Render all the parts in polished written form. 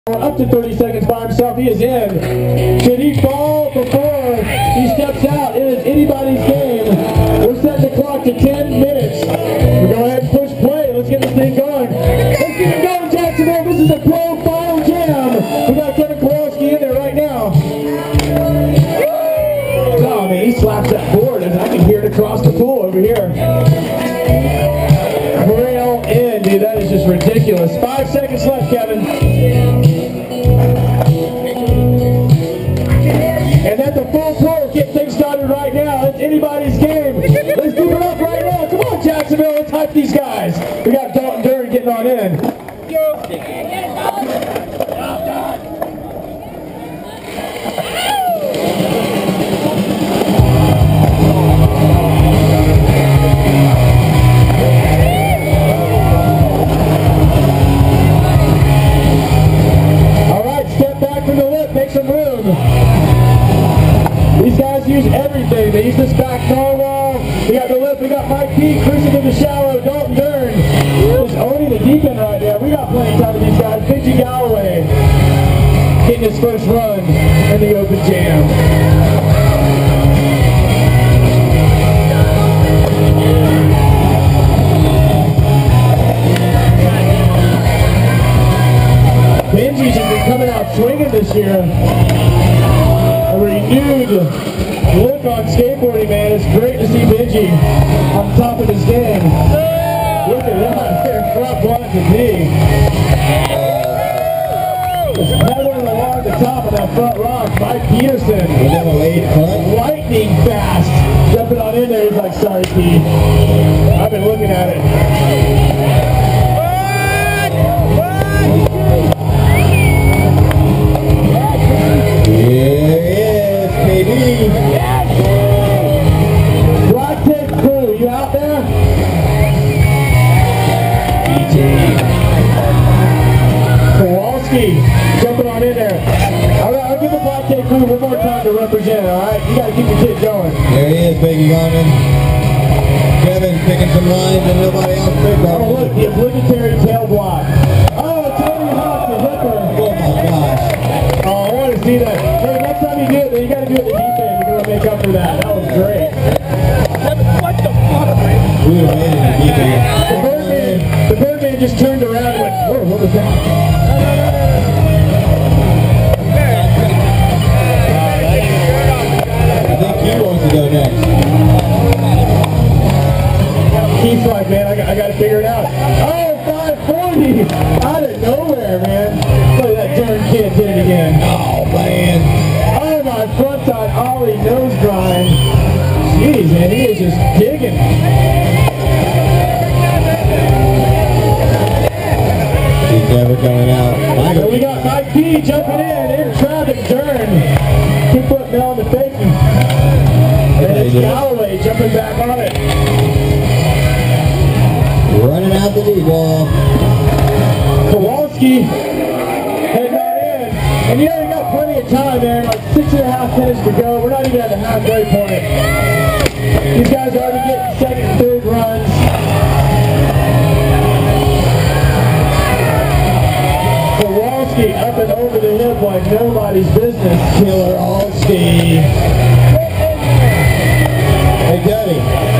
Up to 30 seconds by himself. He is in. Should he fall before he steps out? It is anybody's game. We're setting the clock to 10 minutes. We'll go ahead and push play. Let's get this thing going. Let's get it going, Jacksonville. This is the Pro Final Jam. We got Kevin Kowalski in there right now. Oh man, he slaps that board and I can hear it across the pool over here. Rail in, dude. That is just ridiculous. 5 seconds left, Kevin. And at the full pro, get things started right now. It's anybody's game. Let's do it up right now. Come on, Jacksonville. Let's hype these guys. We got Dalton Duran getting on in. All right, step back from the lip. Make some room. These guys use everything. They use this back wall. We got the lip. We got Mike P. cruising in the shallow. Dalton Duran is owning the deep end right there. We got plenty of time with these guys. Benji Galloway getting his first run in the Open Jam. Benji's has been coming out swinging this year. A renewed look on skateboarding, man. It's great to see Benji on top of his game. Look at that, there, front one to D. It's pedaling along the top of that front rock. Mike Peterson. Lightning fast. Jumping on in there, he's like, sorry, Pete. I've been looking at it. Black Tape Crew, you out there? DJ Kowalski jumping on in there. I'll give the Black Tape Crew one more time to represent, alright? You gotta keep the kid going. There he is, Biggie Garmin. Kevin picking some lines and nobody else picked up. Oh look, the obligatory tail block. Oh, Tony Hawk, the hipper. Oh my gosh. Oh, I want to see that. Hey, next time you do it, then you gotta do it the deep end. You're gonna make up for that. That was great. What the fuck? We were made in the deep end. The Birdman just turned around and went, whoa, what was that? I think he wants to go next. Keith's like, man, I got to figure it out. Oh, 540 out of nowhere, man. Look at that darn kid did it again. Oh, man. Oh, my front side ollie nose grind. Jeez, man, he is just digging. He's never coming out. So we got Mike P jumping in traffic turn. 2 foot down the faking. And it's Galloway jumping back on it. Running out the D-ball. Kowalski heading on in. And you know, we got plenty of time there, like 6.5 minutes to go. We're not even at the halfway point. These guys are already getting second and third runs. Kowalski up and over the hip like nobody's business. Killer Allski. Hey, Daddy.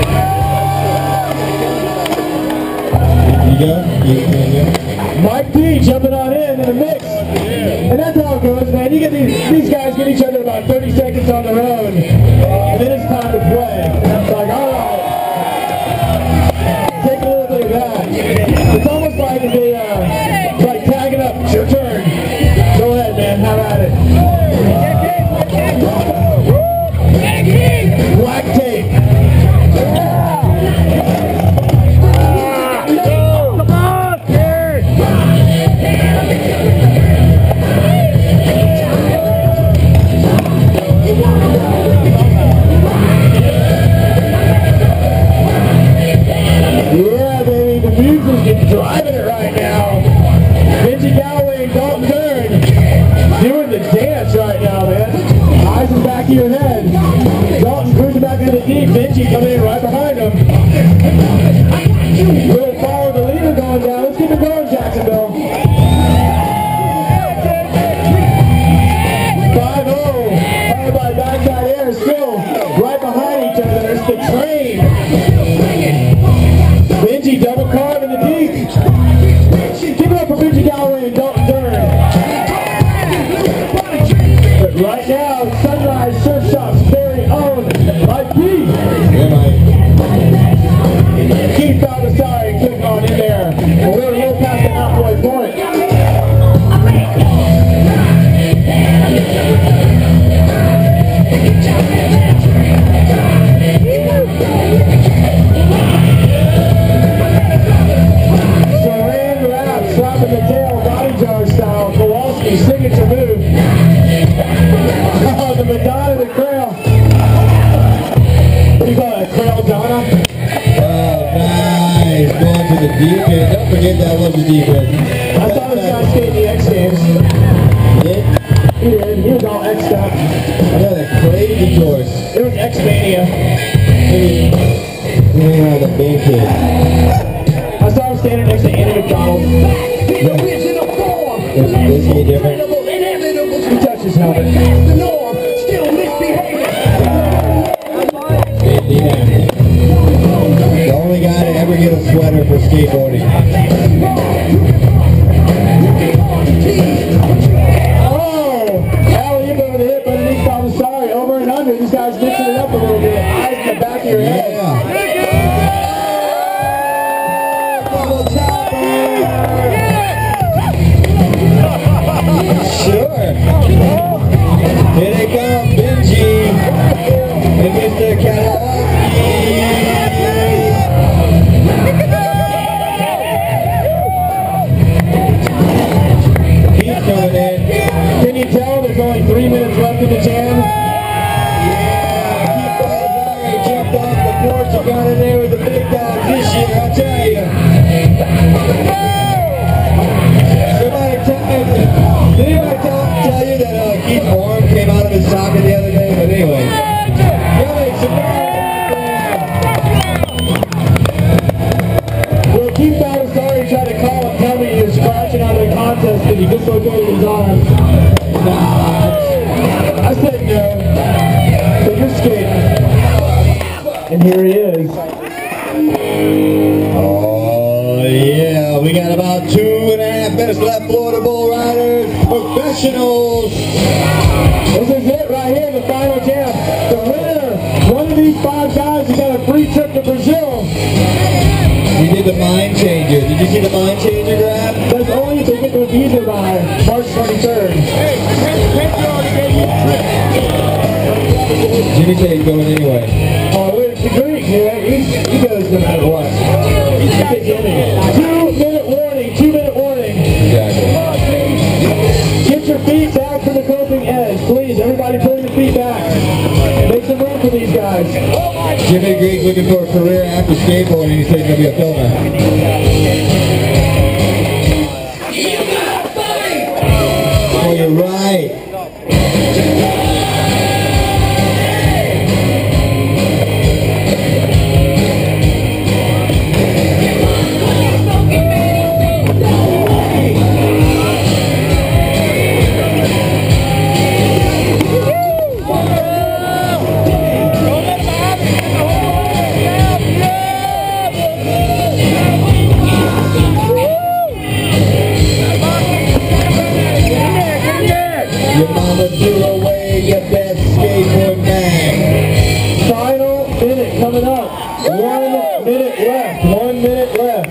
You go? Mike P jumping on in the mix. And that's how it goes, man. You get these guys get each other about 30 seconds on their own. And then it's time to play. It's like, all right. Take a little bit of that. It's almost like if they, like tagging up. It's your turn. Go ahead, man. Have at it. Black tape. Yeah, baby, the music's driving it right now. Benji Galloway and Dalton Duran doing the dance right now, man. Eyes in the back of your head. Dalton cruising back into the deep. Benji coming in right behind him. We'll follow the leader going down. Let's keep it going, Jacksonville. right now, Sunrise Surf Shop's very own Mike Keith. Yeah, Mike. Keith Baldessari, click on in there. We're a little past the halfway point. Saran wrap, slapping the tail, body jar style, Kowalski signature move. Oh, the Madonna, the Crail. What do you call it, Crail Donna? Nice. Going to the deep end. Don't forget that was the deep end. I thought this guy skated the X Games. Yeah. He did. He was all X'd up. Yeah, that crazy course. It was X-Mania. Yeah, the big kid. I saw him standing next to Andy McDonald. Is he different? He touched his helmet. The only guy to ever get a sweater for skateboarding. Oh! Alley-oop over the hip underneath Baldessari. Over and under. These guys mixing it up a little bit. Eyes in the back of your head. Yeah. Double chopper. Sure. Here they come, Benji and Mr. Kowalski. He's coming in. Can you tell there's only 3 minutes left in the jam? Yeah, he jumped off the porch and got in there with the big dog this year, I'll tell you. Did anybody tell you that Keith's arm came out of his socket the other day? But anyway. Well, Keith Baldessari tried to call and tell me he was scratching out of the contest because he dislocated his arm. Nah. I said no. So you're skating. And here he is. Oh yeah, we got about 2.5 minutes left. Florida Bull Riders, professionals. This is it right here, the final jam. The winner, one of these 5 guys who got a free trip to Brazil. We did the mind changer. Did you see the mind changer grab? That's only if they get to a visa by March 23rd. Jimmy K's going anyway. Oh, wait, the Greek, man, he goes no matter what. He's the beginning. 2-minute warning, 2-minute warning. Exactly. Get your feet back from the coping edge, please. Everybody pull your feet back. Make some room for these guys. Jimmy Greek's looking for a career after skateboarding. He said he's going to be a filmer. Oh, you're right. Your mama threw away your best skateboard bag. Final minute coming up. 1 minute left. 1 minute left.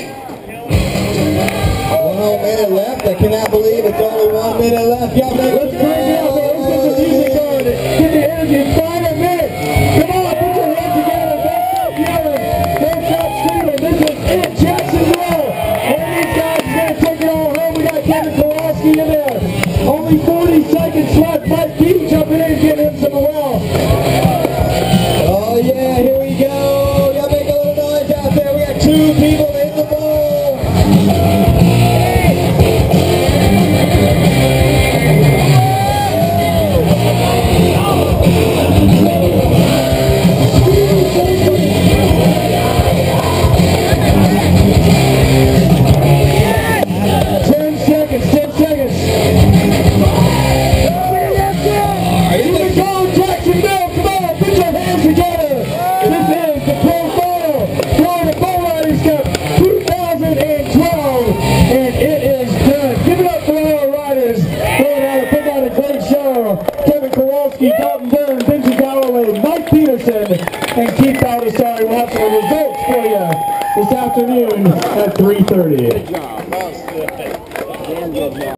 1 whole minute left. I cannot believe it's only 1 minute left. Y'all make Let's crank it up, man. Let's get the music going. Get the energy. Final minute. Come on, put your hands together. Don't stop yelling. Don't stop screaming. This is it. Jacksonville. One of these guys is going to take it all home. We got Kevin Kowalski in there. Only 40 seconds left. Mike Keith jumping in and getting him some well. Oh yeah, here we go. Y'all make a little noise out there. We got 2 people in the bowl. And it is done. Give it up for our riders. Going out and put on a great show. Kevin Keith Baldessari will have some results for you this afternoon at 3:30. Good job.